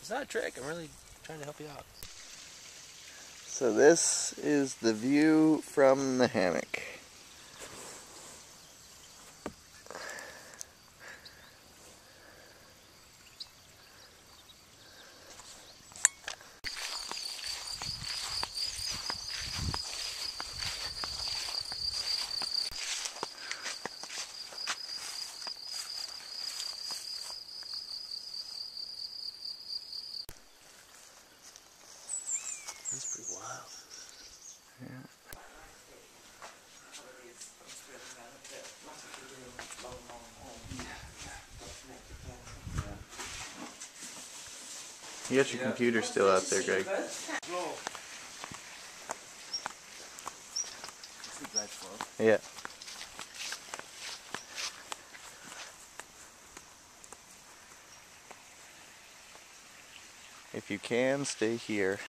It's not a trick. I'm really trying to help you out. So this is the view from the hammock. That's pretty wild. Yeah. You got your computer still out there, Greg. Yeah. If you can, stay here.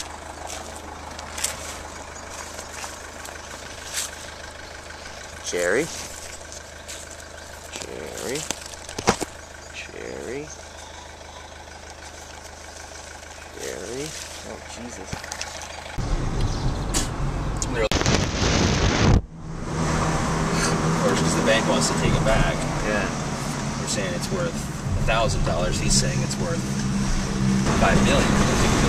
Cherry. Cherry. Cherry. Cherry. Oh, Jesus. Of course, because the bank wants to take it back. Yeah. We're saying it's worth $1,000. He's saying it's worth $5 million.